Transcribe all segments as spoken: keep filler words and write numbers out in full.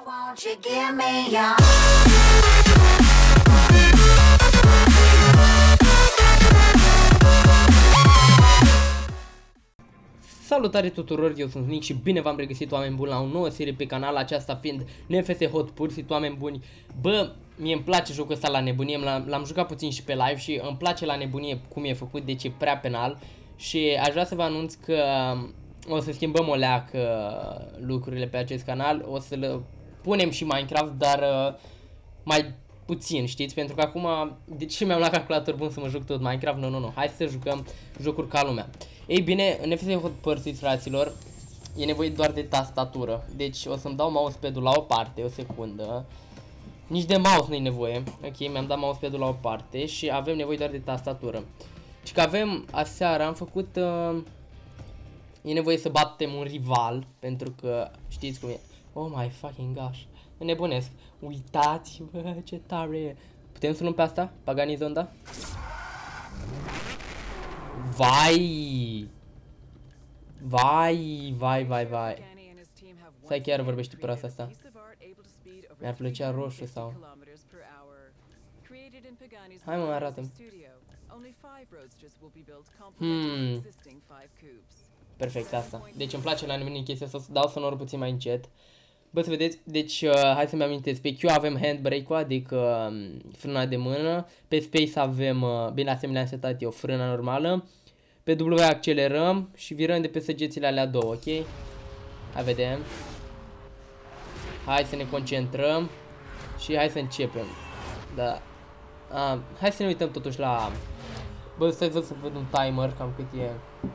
won't you give me your... Salutare tuturor, eu sunt Nick și bine v-am regăsit, oameni buni, la o nouă serie pe canal, aceasta fiind N F S Hot Pursuit, oameni buni. Bă, mie îmi place jocul ăsta la nebunie, l-am jucat puțin și pe live și îmi place la nebunie cum e făcut, deci e prea penal. Și aș vrea să vă anunț că o să schimbăm o leacă lucrurile pe acest canal, o să le punem și Minecraft, dar mai puțin, știți? Pentru că acum, de ce mi-am luat calculator bun să mă joc tot Minecraft? Nu, nu, nu, hai să jucăm jocuri ca lumea. Ei bine, în N F S Hot Pursuit, fraților, e nevoie doar de tastatură. Deci o să-mi dau mousepad-ul la o parte, o secundă. Nici de mouse nu-i nevoie. Ok, mi-am dat mousepad-ul la o parte și avem nevoie doar de tastatură. Și că avem, aseară am făcut... Uh, e nevoie să batem un rival, pentru că știți cum e. Oh my fucking gosh, nebunesc. Uitați-vă ce tare e. Putem să luăm pe asta? Pagani Zonda? Vai! Vai, vai, vai, vai. Stai, chiar vorbește proasta asta. Mi-ar plăcea roșu sau... Hai mă, arată-mi. Hmm. Perfect, asta. Deci îmi place la mine chestia asta, să dau sonorul puțin mai încet. Bă, să vedeți, deci uh, hai să-mi amintesc. Pe Q avem handbrake-ul, adică uh, frâna de mână. Pe space avem, uh, bine, asemenea am setat eu, frâna normală. Pe W accelerăm și virăm de pe săgețile alea două, ok? Hai vedem. Hai să ne concentrăm și hai să începem. Da. Ah, hai să ne uităm totuși la... Bă, stai să văd un timer, cam cât e.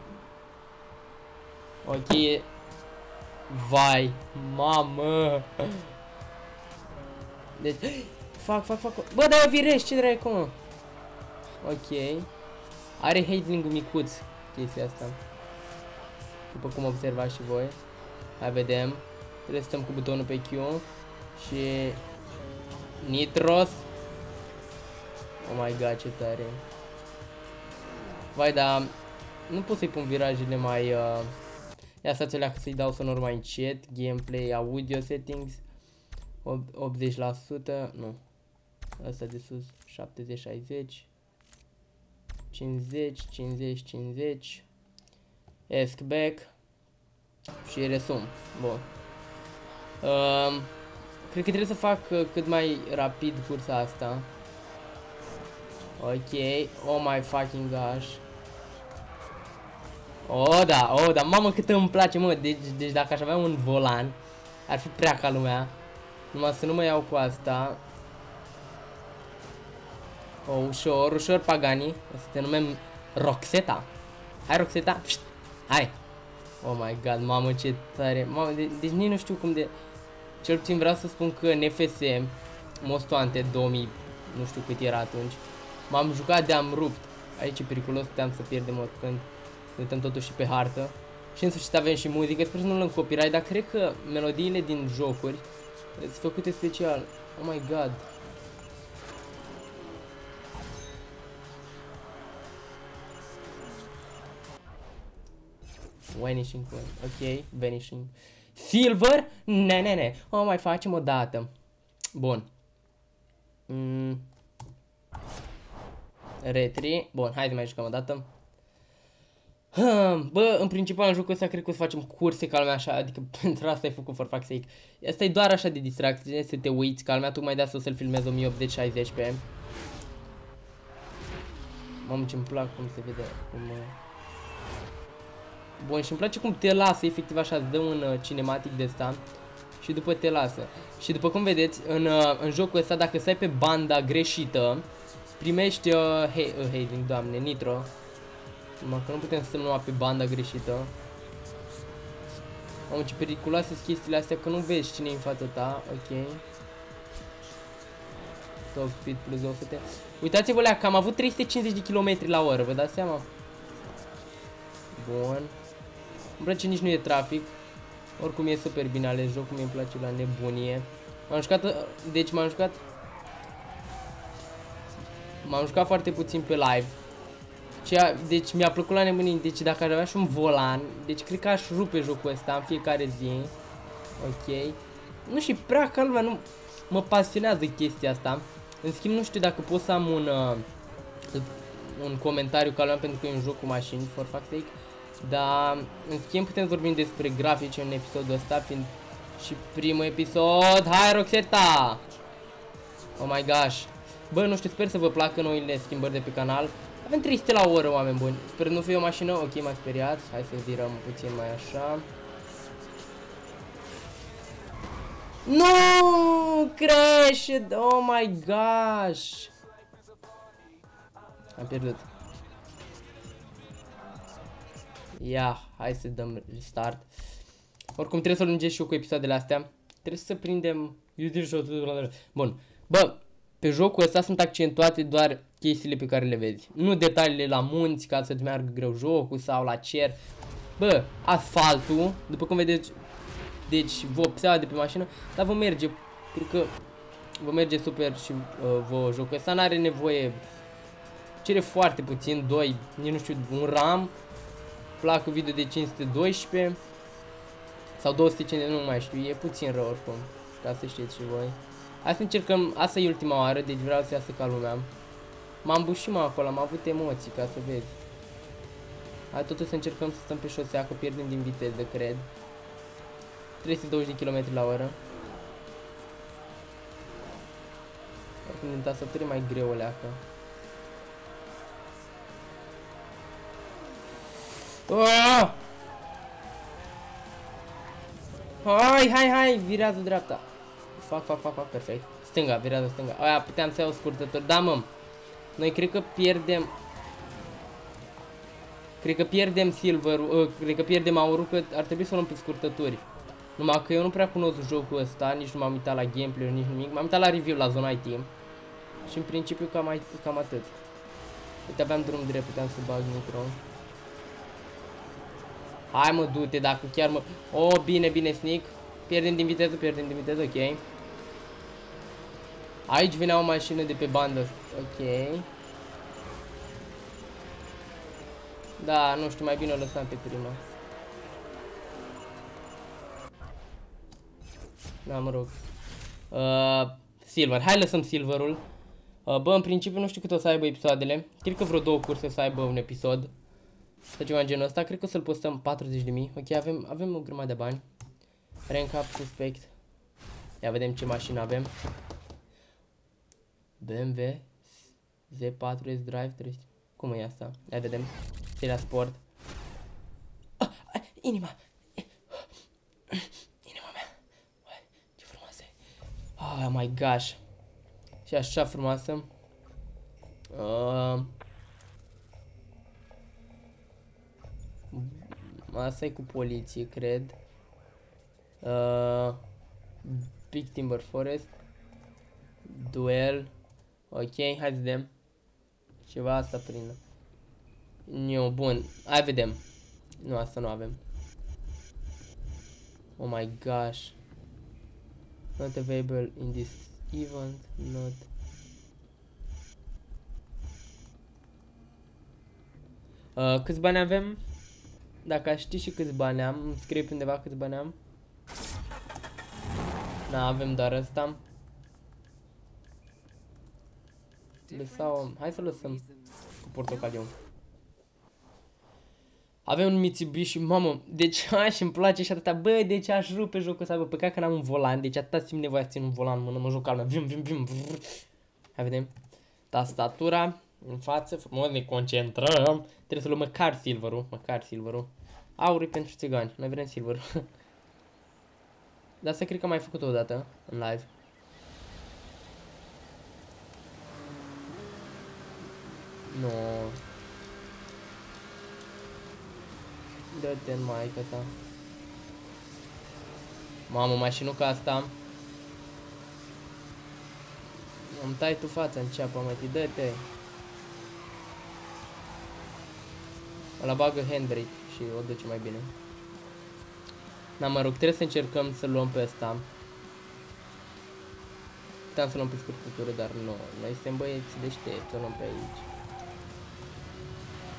Ok. Vai, mamă. Deci, fac, fac, fac. Bă, dar eu virez, ce dracu, mă? Ok. Are hazing-ul micuț chestia asta. După cum observați și voi. Hai vedem. Trebuie să stăm cu butonul pe Q. Și... Nitros. Oh my god, ce tare. Vai, dar... Nu pot să-i pun virajele mai... Uh... Ia stați alea că să-i dau sonor mai încet. Gameplay, audio settings optzeci la sută. Nu. Asta de sus șaptezeci șaizeci. cincizeci, cincizeci, cincizeci. Ask back. Și resum. Bun. Um, cred că trebuie să fac uh, cât mai rapid cursa asta. Ok. Oh my fucking gosh. Oh da, oh da, mamă cât îmi place, mă. Deci, deci dacă aș avea un volan, ar fi prea ca lumea. Numai să nu mă iau cu asta. Oh, ușor, ușor, Pagani. O să te numim Roxeta. Hai, Roxeta. Pșt. Hai. Oh my god, mamă ce tare. Mamă, de deci nici nu știu cum de... Cel puțin vreau să spun că N F S Most Wanted două mii, nu știu cât era atunci, m-am jucat de-am rupt. Aici e periculos, puteam să pierdem oricând. Uităm totuși și pe hartă. Și în sfârșit avem și muzică. Sper să nu luăm copyright, dar cred că melodiile din jocuri sunt făcute special. Oh my god. Vanishing point. Ok, vanishing. Silver? Ne, ne, ne. O mai facem o dată. Bun. Mm. Retri. Bun, hai să mai jucăm o dată. Bă, în principal în jocul ăsta cred că o să facem curse ca lumea așa, adică pentru asta ai făcut for fuck's sake. Asta e doar așa de distracție, să te uiți ca lumea, tocmai de asta o să-l filmez o mie optzeci șaizeci pe. Mamă, ce-mi plac cum se vede. Cum... Bun, și îmi place cum te lasă, efectiv așa, îți dă un uh, cinematic de ăsta și după te lasă. Și după cum vedeți, în, uh, în jocul ăsta, dacă stai pe banda greșită, primești, uh, hey, uh, hazing, doamne, nitro. Numai că nu putem să stăm numai pe banda greșită. Mamă, ce periculoase sunt chestiile astea, că nu vezi cine e în fața ta, ok. Top speed plus două sute. Uitați-vă alea că am avut trei sute cincizeci de kilometri la oră, vă dați seama? Bun. Îmi place, nici nu e trafic. Oricum e super bine ales jocul, mi-e place la nebunie. M-am jucat, deci m-am jucat M-am jucat foarte puțin pe live. Ceea, deci mi-a plăcut la nebunie. Deci dacă aș avea și un volan, deci cred că aș rupe jocul ăsta în fiecare zi. Ok. Nu știu, prea ca lumea, nu mă pasionează chestia asta. În schimb, nu știu dacă pot să am un, uh, un comentariu ca lumea, pentru că e un joc cu mașini, for fuck's sake. Dar, în schimb, putem să vorbim despre grafice în episodul ăsta, fiind și primul episod. Hai, Roxeta! Oh my gosh. Bă, nu știu, sper să vă placă noile schimbări de pe canal. Avem trei sute la oră, oameni buni. Sper nu fie o mașină. Ok, m-a speriat. Hai să virăm puțin mai așa. Nu, crashed! Oh my gosh! Am pierdut. Ia, hai să dăm restart. Oricum trebuie să lungesc și eu cu episoadele astea. Trebuie să prindem... Bun. Bă, pe jocul ăsta sunt accentuate doar chestiile pe care le vezi. Nu detaliile la munți ca să-ți meargă greu jocul sau la cer. Bă, asfaltul, după cum vedeți, deci vopseaua de pe mașină, dar vă merge, cred că vă merge super și uh, vă jocul ăsta. N-are nevoie, cere foarte puțin, doi, nici nu știu, un RAM, placă video de cinci sute doisprezece sau două sute cincizeci, nu mai știu, e puțin rău oricum, ca să știți și voi. Hai să încercăm, asta e ultima oară, deci vreau să iasă ca lumea. M-am bușit, mă, acolo, am avut emoții, ca să vezi. Hai totuși să încercăm să stăm pe șosea, că pierdem din viteză, cred. trei sute douăzeci de kilometri la oră. Oricum din tastatură e mai greu o leacă. Oh! Hai, hai, hai, virează dreapta. Fac, fac, fac, fac, perfect. Stânga, virează stânga. Aia, puteam să iau scurtător. Da, mă. Noi cred că pierdem... Cred că pierdem silverul, uh, cred că pierdem aurul, că ar trebui să o luăm pe scurtături. Numai că eu nu prea cunosc jocul ăsta, nici nu m-am uitat la gameplay, nici nimic. M-am uitat la review la Zona I T. Și în principiu cam, ai, cam atât. Uite, aveam drum drept, puteam să bag nitro. Hai, mă, du-te, dacă chiar mă... Oh, bine, bine, sneak. Pierdem din viteză, pierdem din viteză, ok. Aici venea o mașină de pe bandă. Ok. Da, nu știu, mai bine o lăsam pe prima. Da, mă rog. Uh, silver, hai lăsăm silverul. Uh, bă, în principiu nu știu cât o să aibă episoadele. Cred că vreo două curse o să aibă un episod. Sau ceva în genul ăsta. Cred că o să-l postăm patruzeci de mii. Ok, avem, avem o grămadă de bani. Rank up, suspect. Ia vedem ce mașină avem. B M W Z patru S Drive trei sute. Cum e asta? Ia vedem. Seria Sport. Ah, ah, inima. Inima mea. Ce frumoasă e. Oh my gosh. Și așa frumoasă. Uh, asta e cu poliție, cred. Uh, Big Timber Forest. Duel. Ok, hai să vedem. Ceva asta prin. Nu, bun. Hai vedem. Nu, asta nu avem. Oh my gosh. Not available in this event. Not. Uh, câți bani avem? Dacă aș ști și câți bani am, scrie pe undeva câți bani am. Da, avem doar ăsta. Lăsau... Hai să lăsăm cu portocaliu. Avem un Mitsubishi, mamă, deci aș îmi place și atâta, bă, deci aș rupe jocul ăsta, bă, păcat că n-am un volan, deci atâta simt nevoia să țin un volan în mână, mă joc calmea, vim, vim, vim, vrr. Hai vedem, tastatura, în față, frumos, ne concentrăm, trebuie să luăm măcar silverul, măcar silverul, aurul pentru țigani, noi vrem silverul. Dar asta cred că am mai făcut-o odată, în live. Nu. Dă-te în maică ta. Mamă, mașinuca asta. Îmi tai tu fața în ceapă, mătii, dă-te. Ăla bagă handbrake și o duce mai bine. Da, mă rog, trebuie să încercăm să luăm pe ăsta. Puteam să luăm pe scurtătură, dar nu. Noi suntem băieți deștepți, să luăm pe aici.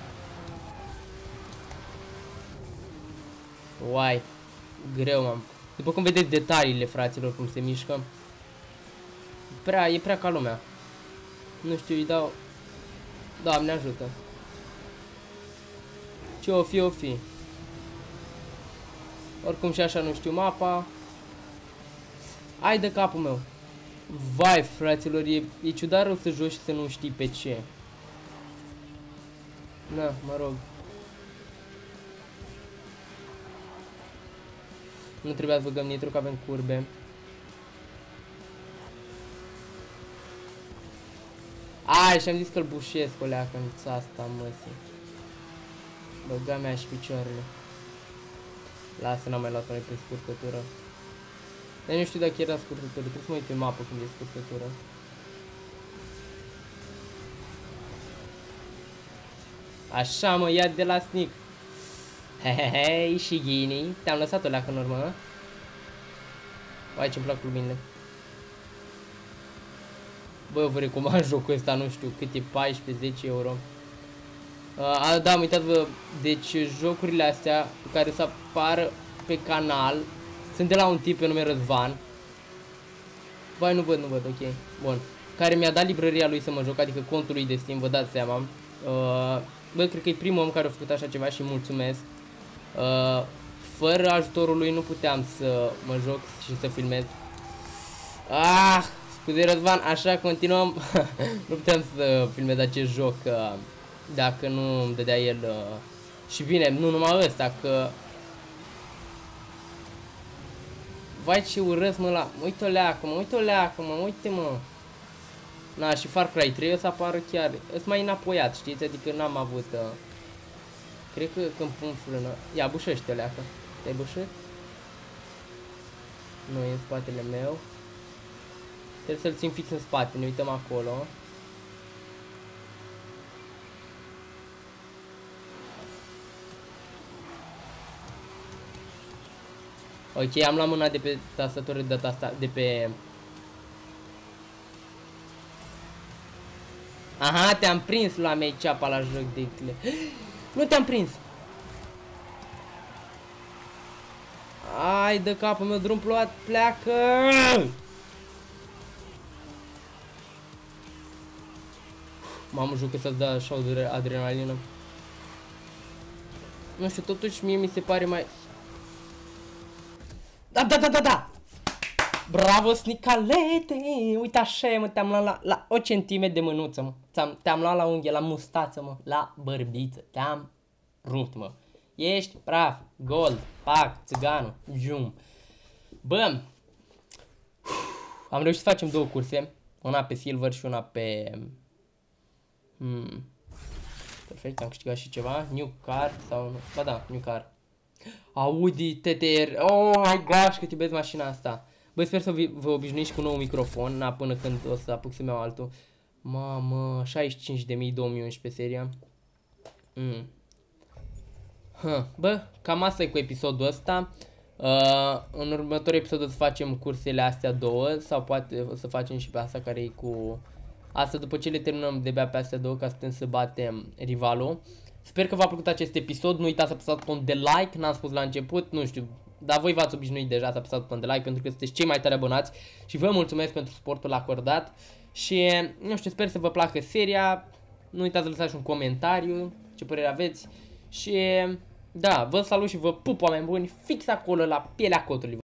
Uai, greu m-am După cum vedeți detaliile, fraților, cum se mișcă. Prea, e prea ca lumea. Nu știu, îi dau... Doamne ajută. Ce o fi, o fi. Oricum și așa nu știu mapa. Hai de capul meu. Vai, fraților, e, e ciudat rău să joci și să nu știi pe ce. Na, mă rog. Nu trebuia să băgăm nitro, că avem curbe. Ai, și-am zis că-l bușesc o leacă în asta, măsii. Băga mea și picioarele. Lasă, n-am mai luat noi pe scurtătură. Dar nu știu dacă era scurtătură, trebuie să mă uit pe mapă când e scurtătură. Așa, mă, ia de la sneak. Hehehe, și ghini. Te-am lăsat o leacă în urmă, hă? Vai, ce-mi plac luminile. Bă, eu vă recomand jocul ăsta, nu știu cât e, paisprezece zece euro. Uh, da, uitați-vă, deci jocurile astea care să apară pe canal sunt de la un tip pe nume Răzvan. Vai, nu văd, nu văd, ok, bun. Care mi-a dat librăria lui să mă joc, adică contul lui de Steam, vă dați seama. Uh, bă, cred că e primul om care a făcut așa ceva și mulțumesc. Uh, fără ajutorul lui nu puteam să mă joc și să filmez. Ah, scuze Răzvan, așa continuăm. Nu puteam să filmez acest joc uh, dacă nu îmi dădea el. Uh, și bine, nu numai ăsta, că... Vai, ce urăsc, mă, la... Mă uit o leacă, mă uit o leacă, mă, uite, mă. Na, și Far Cry trei o să apară chiar. Îs mai înapoiat, știți? Adică n-am avut... Uh... Cred că când pun frână... Ia, bușește o leacă. Te-ai bușit? Nu, e în spatele meu. Trebuie să-l țin fix în spate, ne uităm acolo. Ok, am luat mâna de pe tastatură de data asta, de pe... Aha, te-am prins, la mea ceapa la joc de cle. Nu te-am prins. Ai de capul meu, drum plouat, pleacă! Mamă, jucă să-ți dea așa o adrenalină. Nu știu, totuși mie mi se pare mai... Da, da, da, da, da! Bravo, Snicalete! Uite așa e, mă, te-am luat la, la o centime de mânuță, mă. Te-am luat la unghie, la mustață, mă, la bărbiță. Te-am rupt, mă. Ești praf, gold, pac, țiganul, jum. Bă, am reușit să facem două curse. Una pe silver și una pe... Hmm. Perfect, am câștigat și ceva. New car sau nu? Ba da, new car. Audi T T R. Oh my gosh, cât iubesc mașina asta. Băi, sper să vă obișnuiți cu un nou microfon, na, până când o să apuc să-mi iau altul. Mamă, șaizeci și cinci de mii două mii unsprezece seria. Mm. Huh. Bă, cam asta e cu episodul ăsta. Uh, în următorul episod o să facem cursele astea două, sau poate o să facem și pe asta care e cu... Asta după ce le terminăm de bea pe astea două, ca să putem să batem rivalul. Sper că v-a plăcut acest episod, nu uitați să apăsați butonul de like, n-am spus la început, nu știu, dar voi v-ați obișnuit deja să apăsați butonul de like pentru că sunteți cei mai tari abonați și vă mulțumesc pentru suportul acordat și, nu știu, sper să vă placă seria, nu uitați să lăsați un comentariu, ce părere aveți și, da, vă salut și vă pup, oameni buni, fix acolo la pielea cotului.